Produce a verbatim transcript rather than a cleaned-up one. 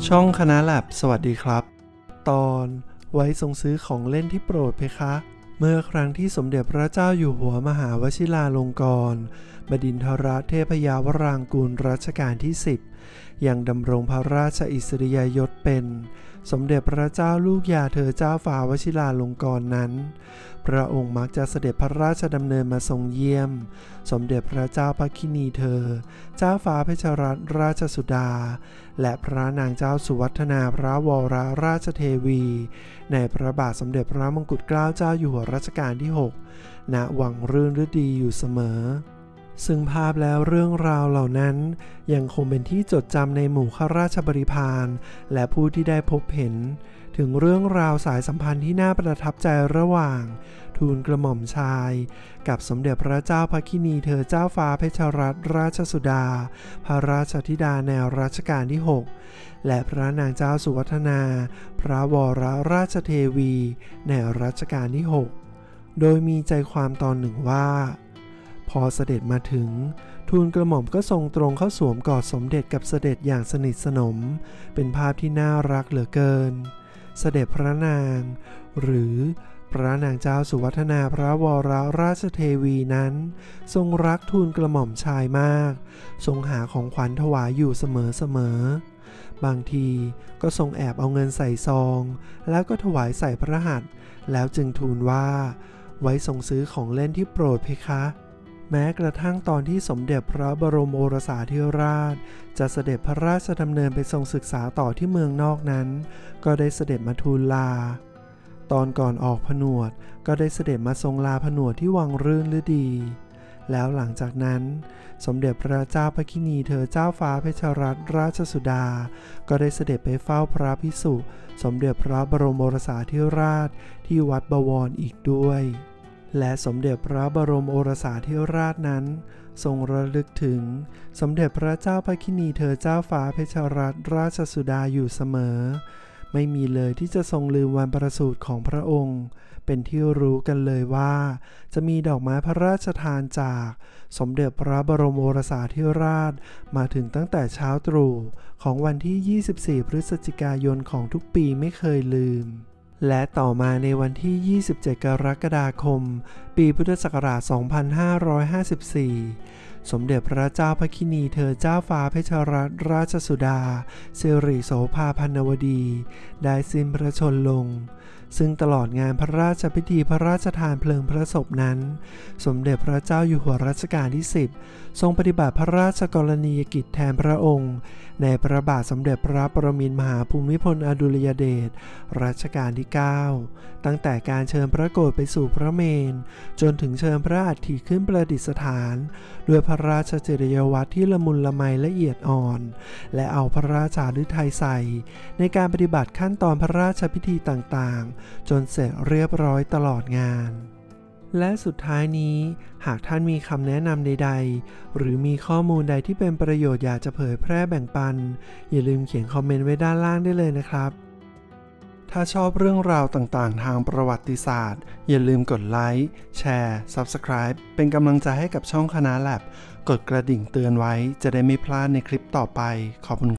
ช่องคณะแลบสวัสดีครับตอนไว้ทรงซื้อของเล่นที่โปรดเพคะเมื่อครั้งที่สมเด็จพระเจ้าอยู่หัวมหาวชิราลงกรณ์บดินทรเทพยาวรางกูลรัชกาลที่สิบยังดำรงพระราชอิสริยยศเป็นสมเด็จพระเจ้าลูกยาเธอเจ้าฟ้าวชิราลงกรณ์นั้นพระองค์มักจะเสด็จพระราชดำเนินมาทรงเยี่ยมสมเด็จพระเจ้าพระคินีเธอเจ้าฟ้าเพชรรัตนราชสุดาและพระนางเจ้าสุวัฒนาพระวรราชเทวีในพระบาทสมเด็จพระมงกุฎเกล้าเจ้าอยู่หัวรัชกาลที่หกณวังรื่นฤดีอยู่เสมอซึ่งภาพแล้วเรื่องราวเหล่านั้นยังคงเป็นที่จดจำในหมู่ข้าราชบริพารและผู้ที่ได้พบเห็นถึงเรื่องราวสายสัมพันธ์ที่น่าประทับใจระหว่างทูลกระหม่อมชายกับสมเด็จพระเจ้าพระคินีเธอเจ้าฟ้าเพชรรัตนราชสุดาพระราชธิดาในรัชกาลที่หกและพระนางเจ้าสุวัฒนาพระวรราชเทวีในรัชกาลที่หกโดยมีใจความตอนหนึ่งว่าพอเสด็จมาถึงทูลกระหม่อมก็ทรงตรงเข้าสวมกอดสมเด็จกับเสด็จอย่างสนิทสนมเป็นภาพที่น่ารักเหลือเกินเสด็จพระนางหรือพระนางเจ้าสุวัฒนาพระวรราชเทวีนั้นทรงรักทูลกระหม่อมชายมากทรงหาของขวัญถวายอยู่เสมอๆบางทีก็ทรงแอบเอาเงินใส่ซองแล้วก็ถวายใส่พระหัตถ์แล้วจึงทูลว่าไว้ทรงซื้อของเล่นที่โปรดเพคะแม้กระทั่งตอนที่สมเด็จพระบรมโอรสาธิราชจะเสด็จพระราชดำเนินไปทรงศึกษาต่อที่เมืองนอกนั้นก็ได้เสด็จมาทูลลาตอนก่อนออกผนวดก็ได้เสด็จมาทรงลาผนวดที่วังรื่นฤดีแล้วหลังจากนั้นสมเด็จพระเจ้าพระคินีเธอเจ้าฟ้าเพชรรัตนราชสุดาก็ได้เสด็จไปเฝ้าพระภิกษุสมเด็จพระบรมโอรสาธิราชที่วัดบวรอีกด้วยและสมเด็จพระบรมโอรสาธิราชนั้นทรงระลึกถึงสมเด็จพระเจ้าพระคินีเธอเจ้าฟ้าเพชรรัตนราชสุดาอยู่เสมอไม่มีเลยที่จะทรงลืมวันประสูติของพระองค์เป็นที่รู้กันเลยว่าจะมีดอกไม้พระราชทานจากสมเด็จพระบรมโอรสาธิราชมาถึงตั้งแต่เช้าตรู่ของวันที่ยี่สิบสี่พฤศจิกายนของทุกปีไม่เคยลืมและต่อมาในวันที่ยี่สิบเจ็ดกรกฎาคมปีพุทธศักราชสองพันห้าร้อยห้าสิบสี่สมเด็จพระเจ้าพระคินีเธอเจ้าฟ้าเพชรรัตนราชสุดาสิริโสภาพันวดีได้สิ้นพระชนม์ลงซึ่งตลอดงานพระราชพิธีพระราชทานเพลิงพระศพนั้นสมเด็จพระเจ้าอยู่หัวรัชกาลที่สิบทรงปฏิบัติพระราชกรณียกิจแทนพระองค์ในพระบาทสมเด็จพระปรมินทรมหาภูมิพลอดุลยเดชรัชกาลที่เก้าตั้งแต่การเชิญพระโกรธไปสู่พระเมรุจนถึงเชิญพระอัฐิขึ้นประดิษฐานด้วยพระราชจริยวัตรที่ละมุนละไมละเอียดอ่อนและเอาพระราชาฤทัยใส่ในการปฏิบัติขั้นตอนพระราชพิธีต่างๆจนเสร็จเรียบร้อยตลอดงานและสุดท้ายนี้หากท่านมีคำแนะนำใดๆหรือมีข้อมูลใดที่เป็นประโยชน์อยากจะเผยแพร่แบ่งปันอย่าลืมเขียนคอมเมนต์ไว้ด้านล่างได้เลยนะครับถ้าชอบเรื่องราวต่างๆทางประวัติศาสตร์อย่าลืมกดไลค์แชร์ ซับสไครบ์ เป็นกำลังใจให้กับช่องคณะแลบกดกระดิ่งเตือนไว้จะได้ไม่พลาดในคลิปต่อไปขอบคุณ